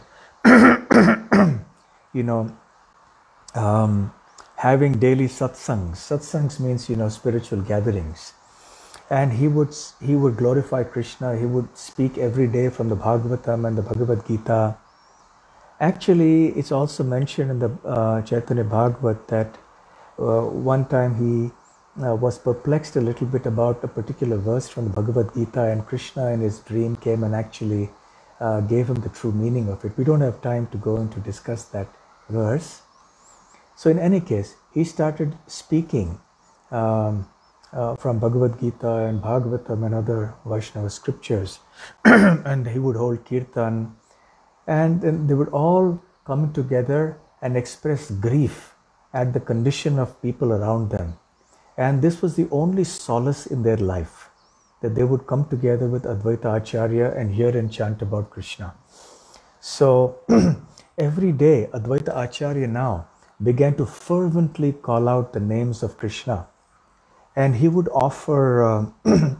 having daily satsangs. Satsangs means, spiritual gatherings. And he would glorify Krishna. He would speak every day from the Bhagavatam and the Bhagavad Gita. Actually, it's also mentioned in the Chaitanya Bhagavat that one time he was perplexed a little bit about a particular verse from the Bhagavad Gita, and Krishna in his dream came and actually gave him the true meaning of it. We don't have time to go into discuss that verse. So in any case, he started speaking from Bhagavad Gita and Bhagavatam and other Vaishnava scriptures. And he would hold kirtan, and then they would all come together and express grief at the condition of people around them. And this was the only solace in their life, that they would come together with Advaita Acharya and hear and chant about Krishna. So every day Advaita Acharya now began to fervently call out the names of Krishna. And he would offer,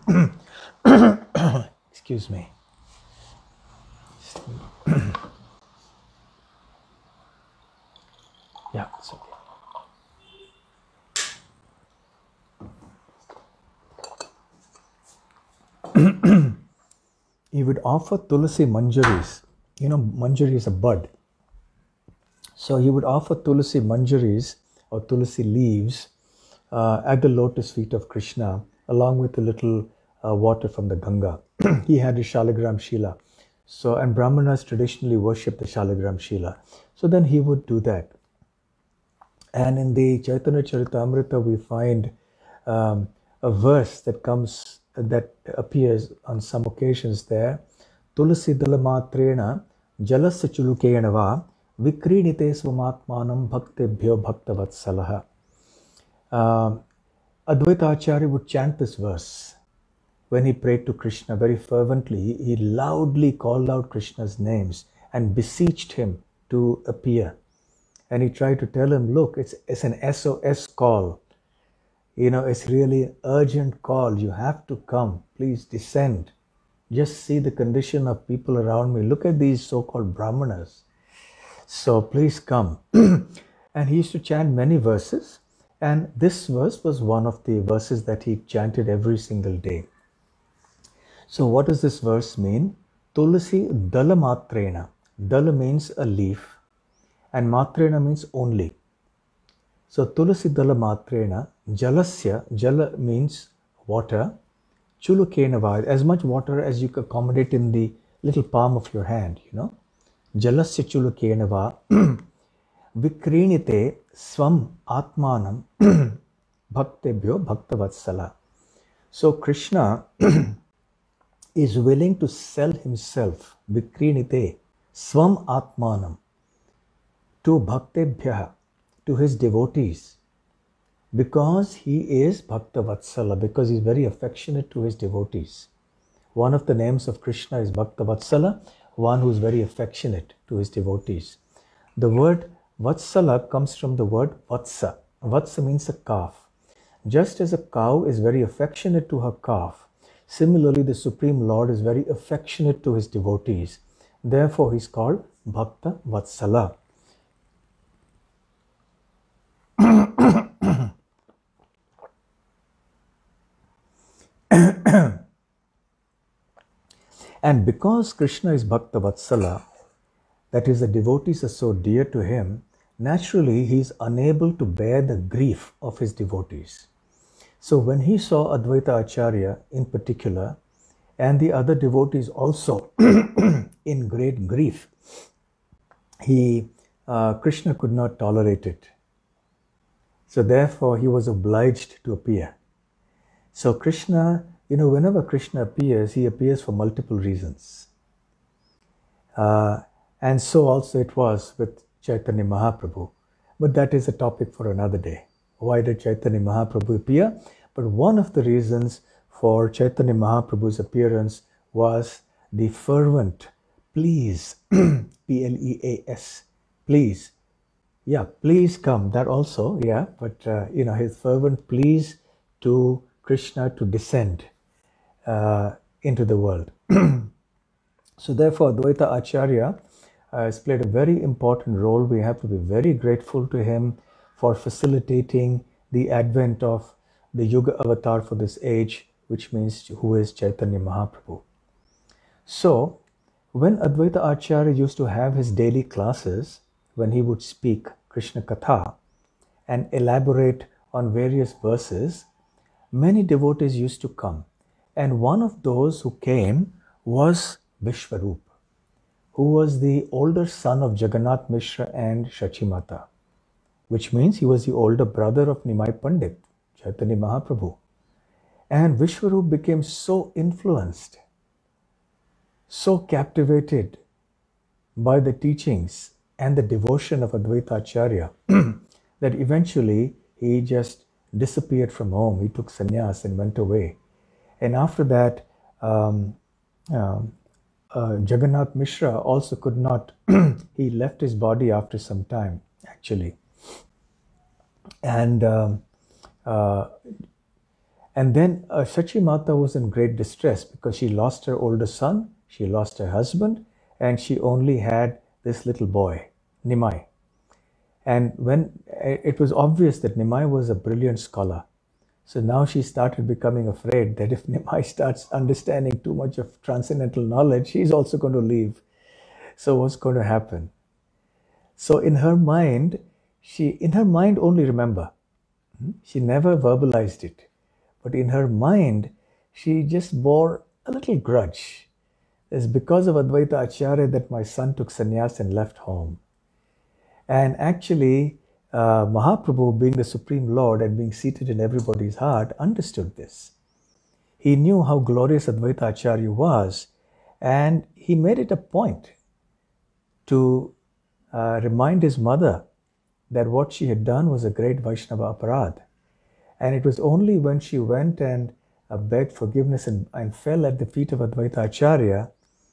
excuse me. Yeah, it's okay. He would offer Tulasi Manjaris. Manjari is a bud. So he would offer Tulasi Manjaris or Tulasi leaves at the lotus feet of Krishna, along with a little water from the Ganga. He had a Shalagram Shila. So, and Brahmanas traditionally worship the Shalagram Shila. So then he would do that. And in the Chaitanya Charitamrita, we find a verse that appears on some occasions there. Tulasi dalamatrena jalasa chulukena va vikrinite swamatmanam bhaktebhyo bhaktavatsalaha. Advaita Acharya would chant this verse when he prayed to Krishna very fervently. He loudly called out Krishna's names and beseeched him to appear. And he tried to tell him, look, it's an SOS call. It's really an urgent call. You have to come. Please descend. Just see the condition of people around me. Look at these so-called Brahmanas. So please come. And he used to chant many verses. And this verse was one of the verses that he chanted every single day. So what does this verse mean? Tulasi dala matrena. Dala means a leaf. And matrena means only. So Tulasi dala matrena, jalasya, jala means water, chulukena va, as much water as you can accommodate in the little palm of your hand, Jalasya chulukena va, vikrinite swam atmanam bhaktebhyo bhaktavatsala. So Krishna is willing to sell himself, vikrinite swam atmanam, to bhaktebhya, to his devotees, because he is Bhaktavatsala, because he is very affectionate to his devotees. One of the names of Krishna is Bhaktavatsala, one who is very affectionate to his devotees. The word Vatsala comes from the word Vatsa. Vatsa means a calf. Just as a cow is very affectionate to her calf, Similarly, the Supreme Lord is very affectionate to his devotees. Therefore, he's called Bhakta Vatsala. And because Krishna is Bhakta Vatsala, that is, the devotees are so dear to him, naturally he is unable to bear the grief of his devotees. So when he saw Advaita Acharya in particular, and the other devotees also in great grief, Krishna could not tolerate it. So therefore he was obliged to appear. So Krishna, whenever Krishna appears, he appears for multiple reasons. And so also it was with Chaitanya Mahaprabhu. But that is a topic for another day. Why did Chaitanya Mahaprabhu appear? But one of the reasons for Chaitanya Mahaprabhu's appearance was the fervent please, P-L-E-A-S, please. Yeah, please come, that also, yeah. But, his fervent pleas to Krishna to descend into the world. So therefore, Advaita Acharya has played a very important role. We have to be very grateful to him for facilitating the advent of the Yuga avatar for this age, which means who is Chaitanya Mahaprabhu. So, when Advaita Acharya used to have his daily classes, when he would speak Krishna Katha and elaborate on various verses, many devotees used to come. And one of those who came was Vishwarup, who was the older son of Jagannath Mishra and Shachimata, which means he was the older brother of Nimai Pandit, Chaitanya Mahaprabhu. And Vishwarup became so influenced, so captivated by the teachings and the devotion of Advaita Acharya that eventually he just disappeared from home. He took sannyas and went away. And after that, Jagannath Mishra also could not, he left his body after some time, actually. And then Shachimata was in great distress because she lost her older son, she lost her husband, and she only had this little boy, Nimai. And when it was obvious that Nimai was a brilliant scholar, so now she started becoming afraid that if Nimai starts understanding too much of transcendental knowledge, she's also going to leave. So what's going to happen? So in her mind only remember, she never verbalized it, but in her mind, she just bore a little grudge. It's because of Advaita Acharya that my son took sannyas and left home. And actually, Mahaprabhu, being the Supreme Lord and being seated in everybody's heart, understood this. He knew how glorious Advaita Acharya was, and he made it a point to remind his mother that what she had done was a great Vaishnava aparad. And it was only when she went and begged forgiveness and fell at the feet of Advaita Acharya.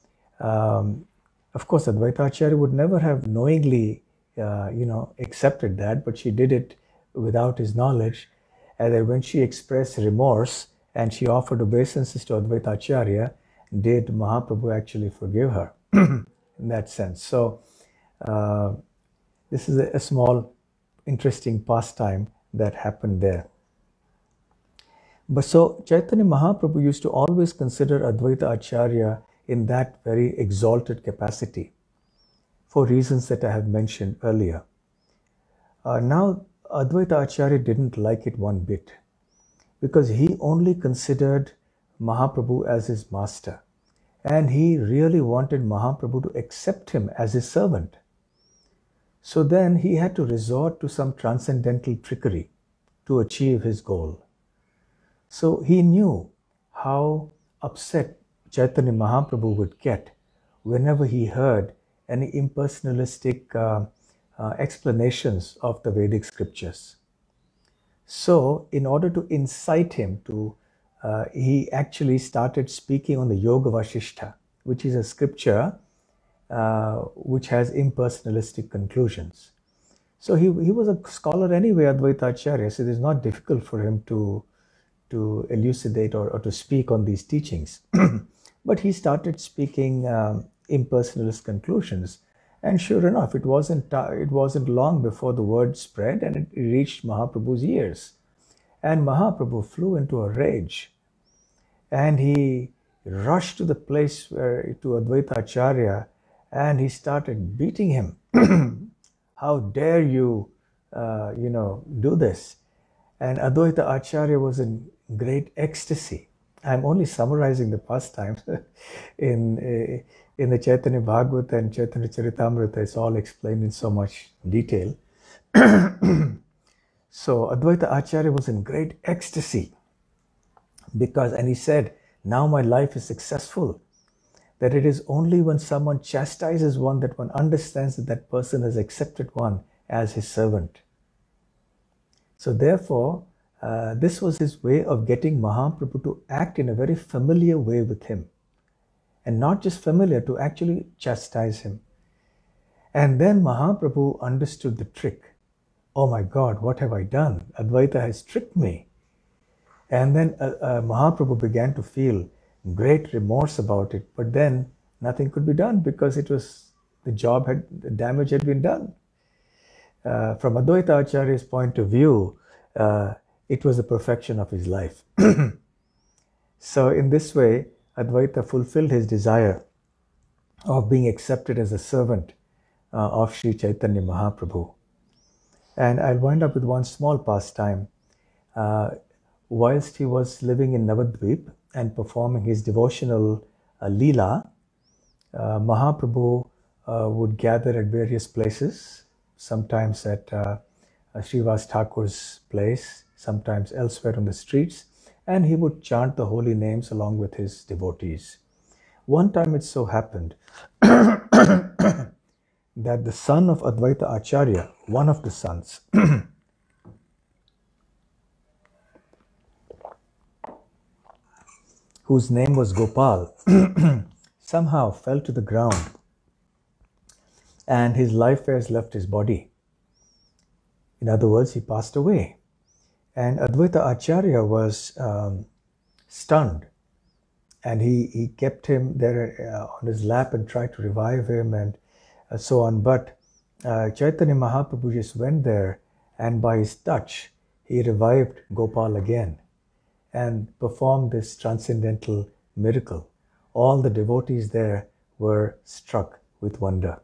Of course, Advaita Acharya would never have knowingly accepted that, but she did it without his knowledge. And then when she expressed remorse and she offered obeisances to Advaita Acharya, did Mahaprabhu actually forgive her in that sense? So this is a small interesting pastime that happened there. But so Chaitanya Mahaprabhu used to always consider Advaita Acharya in that very exalted capacity, for reasons that I have mentioned earlier. Now, Advaita Acharya didn't like it one bit, because he only considered Mahaprabhu as his master, and he really wanted Mahaprabhu to accept him as his servant. So then he had to resort to some transcendental trickery to achieve his goal. So he knew how upset Chaitanya Mahaprabhu would get whenever he heard any impersonalistic explanations of the Vedic scriptures. So in order to incite him to, he actually started speaking on the Yoga Vasishtha, which is a scripture which has impersonalistic conclusions. So he was a scholar anyway, Advaita Acharya, so it is not difficult for him to to elucidate or to speak on these teachings. But he started speaking impersonalist conclusions. And sure enough, it wasn't long before the word spread and it reached Mahaprabhu's ears. And Mahaprabhu flew into a rage. And he rushed to the place to Advaita Acharya, and he started beating him. How dare you, do this? And Advaita Acharya was in great ecstasy. I'm only summarizing the pastimes. in the Chaitanya Bhagavata and Chaitanya Charitamrita, it's all explained in so much detail. So Advaita Acharya was in great ecstasy and he said, now my life is successful. That it is only when someone chastises one that one understands that that person has accepted one as his servant. So therefore, this was his way of getting Mahaprabhu to act in a very familiar way with him. And not just familiar, to actually chastise him. And then Mahaprabhu understood the trick. Oh my God, what have I done? Advaita has tricked me. And then Mahaprabhu began to feel great remorse about it. But then nothing could be done because the damage had been done. From Advaita Acharya's point of view, it was the perfection of his life. So in this way, Advaita fulfilled his desire of being accepted as a servant of Sri Chaitanya Mahaprabhu. And I'll wind up with one small pastime. Whilst he was living in Navadvip and performing his devotional Leela, Mahaprabhu would gather at various places, sometimes at Srivas Thakur's place, sometimes elsewhere on the streets, and he would chant the holy names along with his devotees. One time it so happened that the son of Advaita Acharya, one of the sons, whose name was Gopal, somehow fell to the ground and his life affairs left his body. In other words, he passed away. And Advaita Acharya was stunned, and he kept him there on his lap and tried to revive him and so on. But Chaitanya Mahaprabhu just went there, and by his touch, he revived Gopal again and performed this transcendental miracle. All the devotees there were struck with wonder.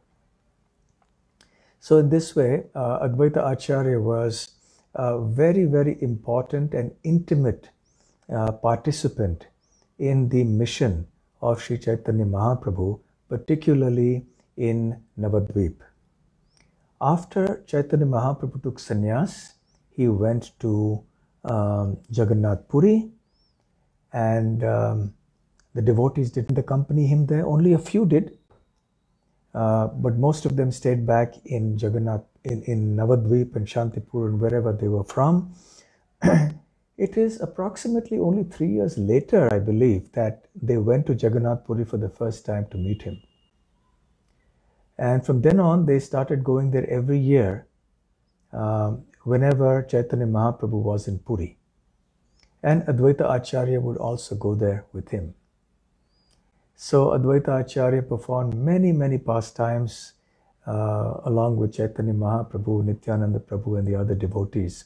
So in this way, Advaita Acharya was a very, very important and intimate participant in the mission of Sri Chaitanya Mahaprabhu, particularly in Navadvip. After Chaitanya Mahaprabhu took sannyas, he went to Jagannath Puri, and the devotees didn't accompany him there. Only a few did, but most of them stayed back in Jagannath, in Navadvip and Shantipur and wherever they were from. It is approximately only 3 years later, I believe, that they went to Jagannath Puri for the first time to meet him. And from then on, they started going there every year whenever Chaitanya Mahaprabhu was in Puri. And Advaita Acharya would also go there with him. So Advaita Acharya performed many, many pastimes along with Chaitanya Mahaprabhu, Nityananda Prabhu and the other devotees.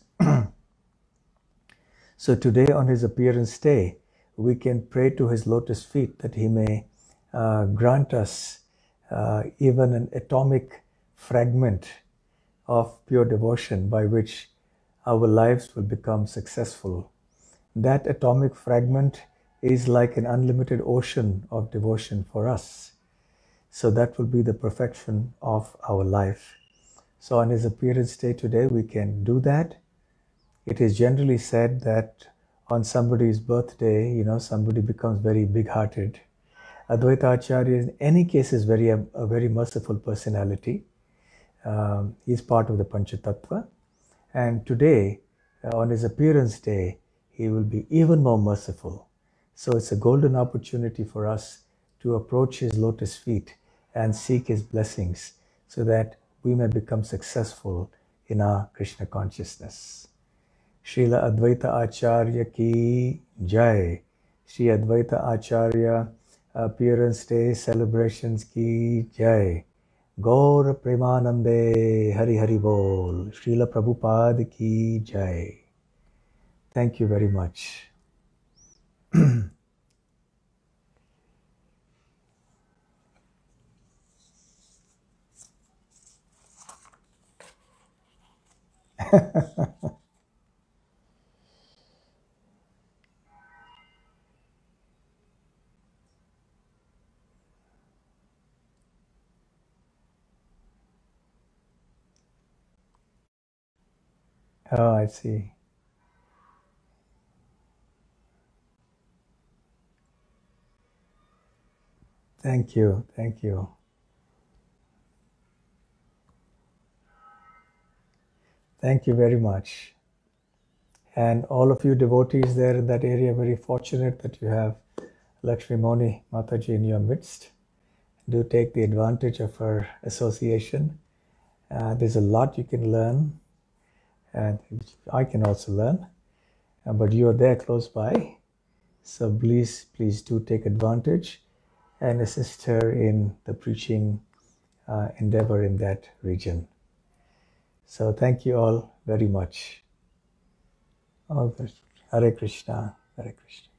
So today on his appearance day, we can pray to his lotus feet that he may grant us even an atomic fragment of pure devotion by which our lives will become successful. That atomic fragment is like an unlimited ocean of devotion for us. So that will be the perfection of our life. So on his appearance day today, we can do that. It is generally said that on somebody's birthday, somebody becomes very big-hearted. Advaita Acharya, in any case, is a very merciful personality. He is part of the Panchatattva. And today, on his appearance day, he will be even more merciful. So it's a golden opportunity for us to approach his lotus feet and seek his blessings so that we may become successful in our Krishna consciousness. Srila Advaita Acharya ki Jai. Sri Advaita Acharya Appearance Day celebrations ki Jai. Gaur Premanande Hari Hari Bol. Srila Prabhupada ki Jai. Thank you very much. Oh, I see. Thank you. Thank you. Thank you very much. And all of you devotees there in that area, very fortunate that you have Lakshmi Moni Mataji in your midst. Do take the advantage of her association. There's a lot you can learn, and I can also learn, but you are there close by. So please do take advantage and assist her in the preaching endeavor in that region. So thank you all very much. All good. Hare Krishna, Hare Krishna.